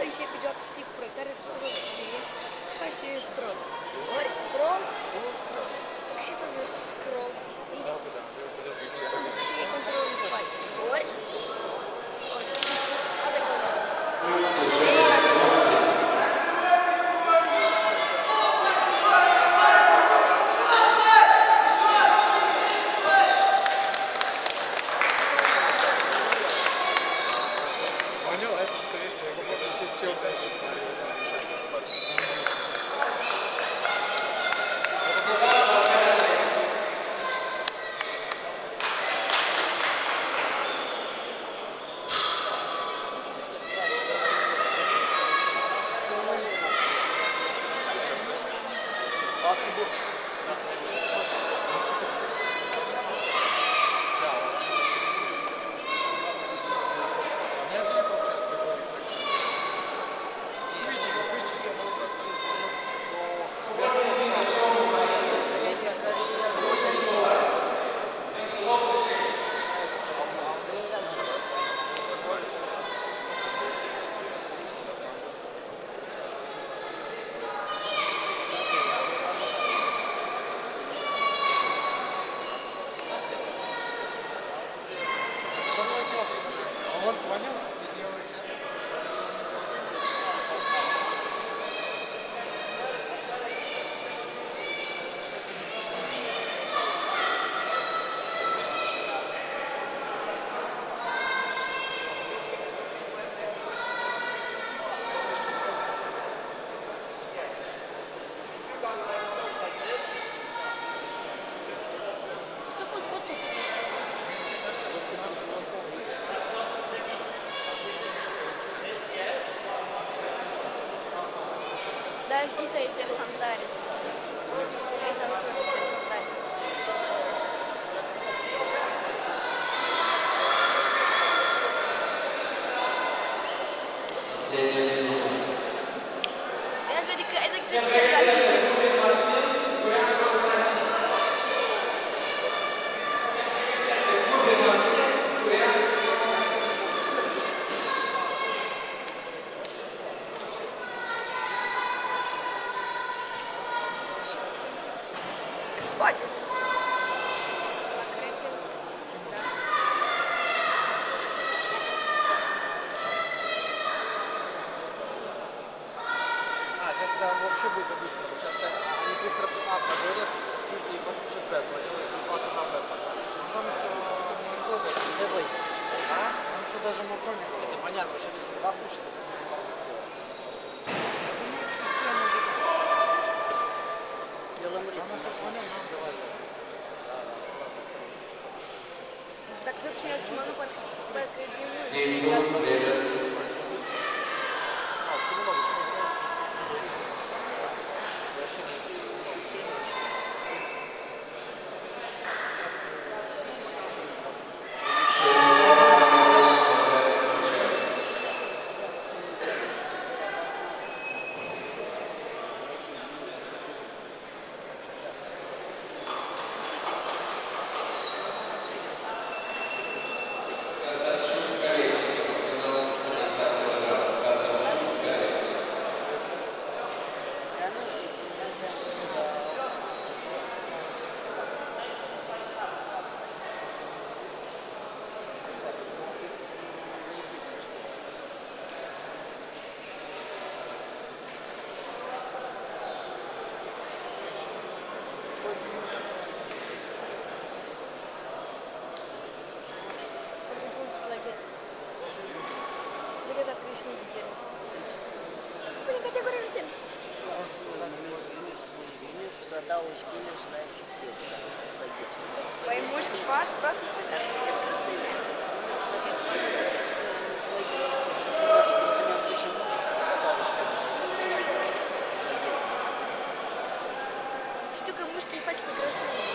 și pe joacă să tip proiectare, trebuie să fie, faci scroll. Ori scroll, și tu zici scroll, știi? Și tu duci și controlul să faci. Ori, adevărat. Dar isso é interessante. Essa é super interessante. Biraz böyle dikkat edin. Спать. Сейчас да, вообще будет быстро. Сейчас они быстро А проверят и покушают Б. А на Б поставишь. Там еще года. А? Там еще даже мукольник. Это понятно. Сейчас если два пушат, то будет быстрее. Ну, еще 7 уже. Она сейчас звонит, нам давай. Так, собственно, кимоно под академию. Твои мушки фат просто можно с красивыми. Штука мушки и фачка красивые.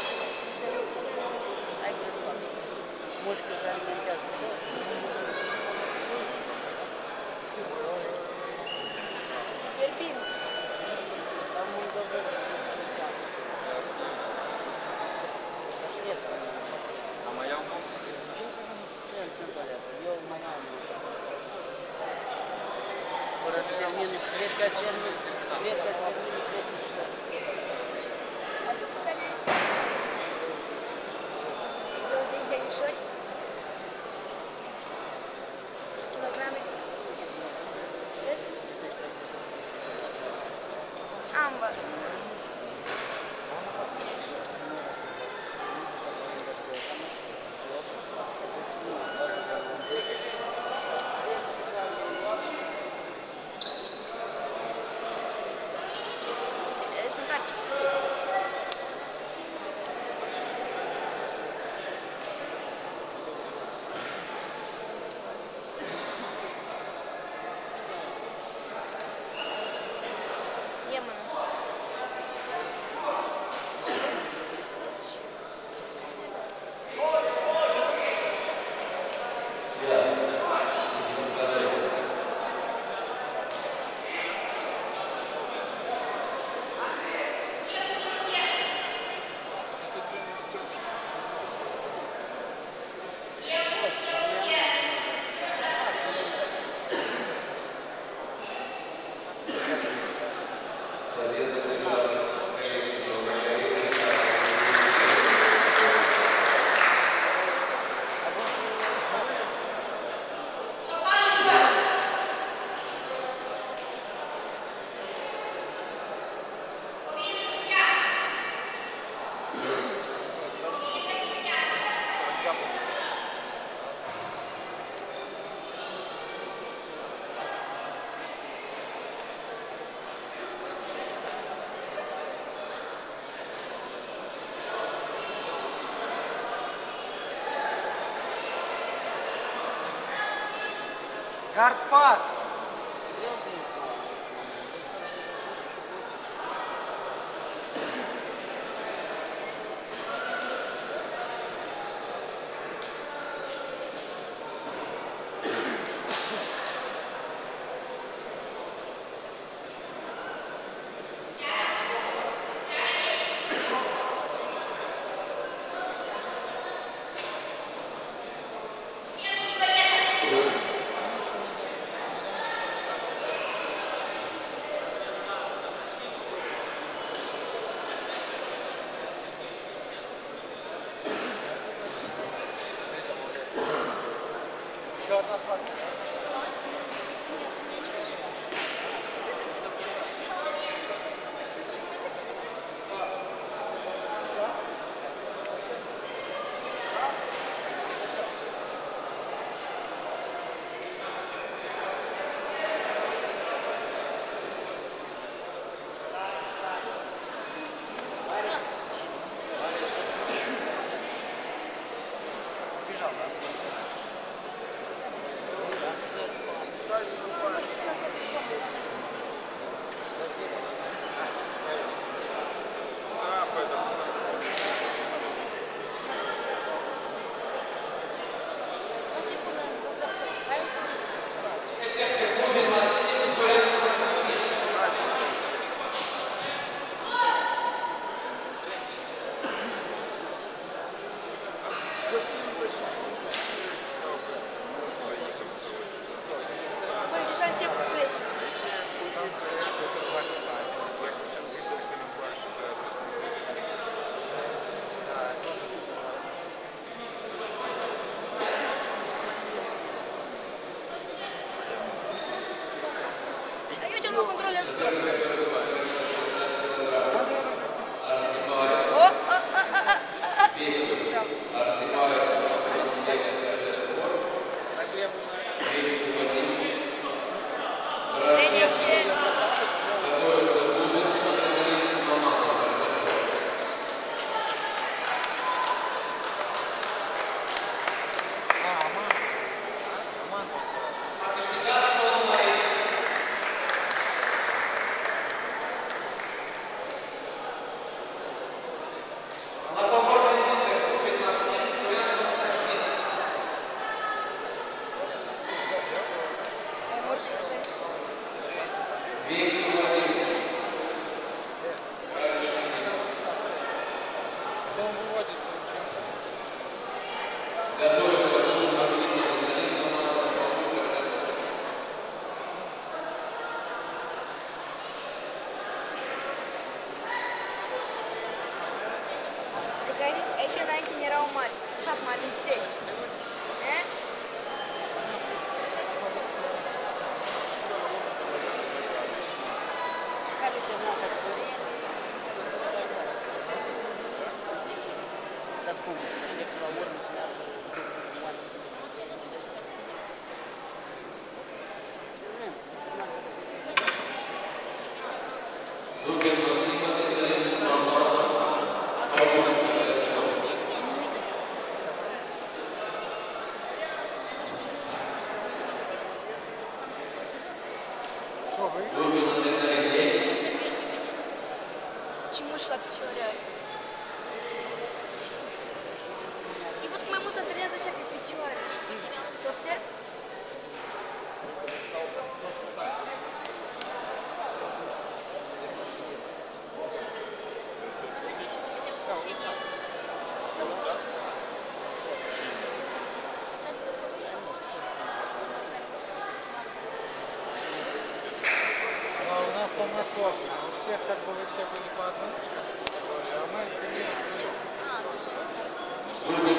Мушка за меня закрылась. Вербин. А моя умка? fără să termine, cred că ați terminat, cred că ați terminat, cred că și ați terminat. Atunci câți ani ai? 20 de anișori? Și kilograme? Vezi? Am văzut. Se întoarce. Ia mână. Gard pas! Short nas fac. Бежал, да? Păi, deja încep să pleci. Eu mă controlez. Каковый? Чему шла печоря? И вот к моему центре зачем печоря? Что все? Но у нас она сложная. У всех как бы вы все были по одному, а мы с Данилом вдвоем.